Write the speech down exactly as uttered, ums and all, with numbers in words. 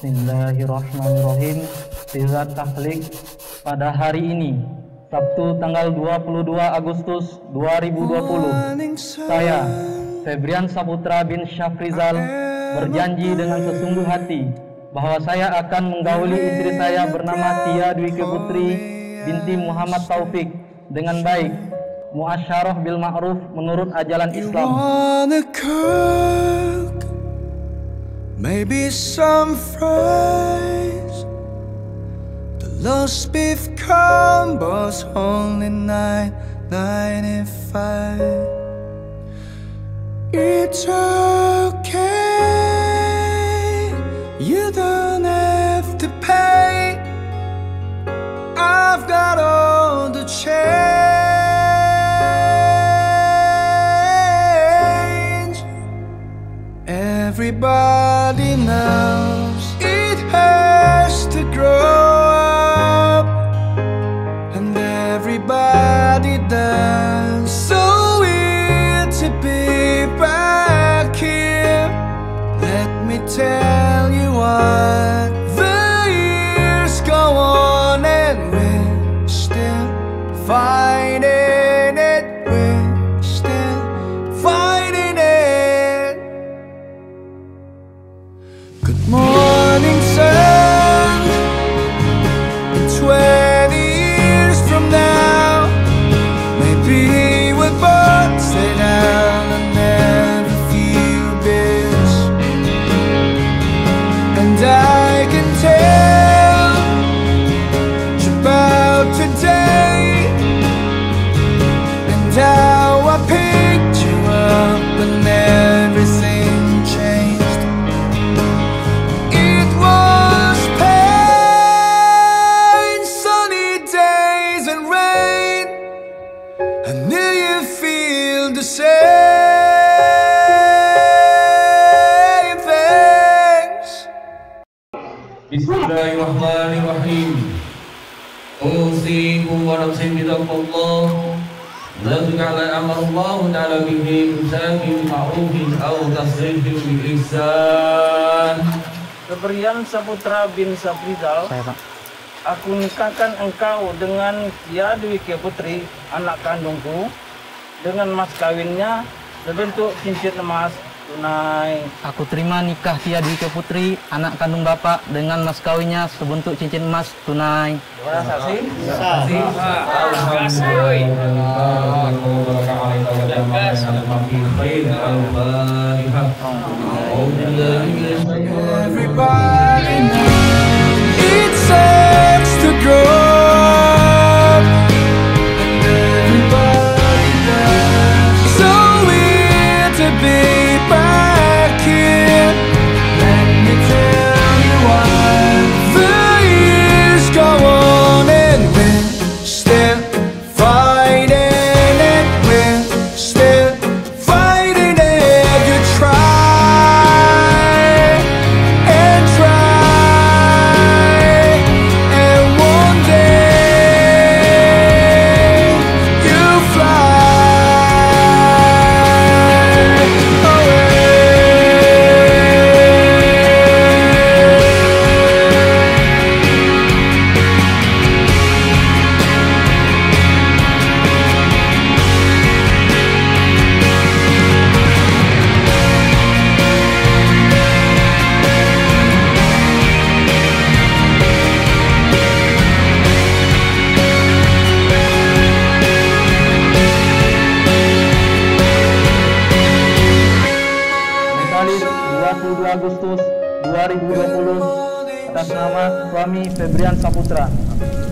Bismillahirrahmanirrahim. Sirat Takhlik pada hari ini, Sabtu tanggal dua puluh dua Agustus dua ribu dua puluh, saya, Febrian Saputra bin Syafrizal, berjanji dengan sesungguh hati bahwa saya akan menggauli istri saya bernama Tia Dwiki Putri binti Muhammad Taufik dengan baik, muasyarah bil ma'ruf menurut ajaran Islam. Maybe some fries, the roast beef combo's only nine ninety-five. It's okay, you don't have to pay. I've got all the change. Everybody knows it has to grow up, and everybody does. So weird to be back here. Let me tell you what, the years go on and we're still fighting it. We're still fighting it. Good morning, sun. In twenty years from now, maybe we'll both sit down and never feel this. And I can tell you about today, and how I picked you up and everything changed. It was pain, sunny days and rain. I knew you feel the same things. Bismillahirrahmanirrahim. Usikum wa nafsi bitaqwallah. La tu'ala amarallahu ta'ala bihi imsakin ma'rufin aw tasrifin bi ihsan. Febrian Saputra bin Syafrizal, aku nikahkan engkau dengan Tia Dwiki Putri, anak kandungku, dengan mas kawinnya berbentuk cincin emas tunai. Aku terima nikah Tia Dwiki Putri, anak kandung bapak, dengan mas kawinnya sebentuk cincin emas tunai. Gimana saksi? Saksi. Everybody knows it sucks to grow up, and everybody does. So weird to be back here. Let me tell you why, the years go on and we're still fighting it. We're still fighting it. You try and try, and one day you fly Mekalis dua puluh dua Agustus dua ribu dua puluh, atas nama suami Febrian Saputra.